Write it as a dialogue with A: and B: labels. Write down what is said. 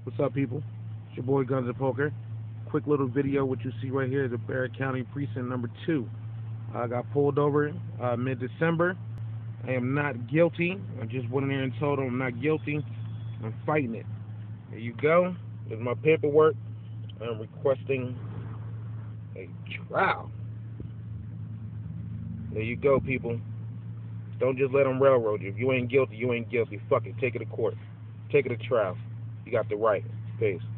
A: What's up, people? It's your boy GunznPoker. Quick little video. What you see right here is the Barrett County Precinct number 2. I got pulled over mid-December. I am not guilty. I just went in there and told them I'm not guilty. I'm fighting it. There you go. There's my paperwork. I'm requesting a trial. There you go, people. Don't just let them railroad you. If you ain't guilty, you ain't guilty. Fuck it. Take it to court. Take it to trial. You got the right. Peace.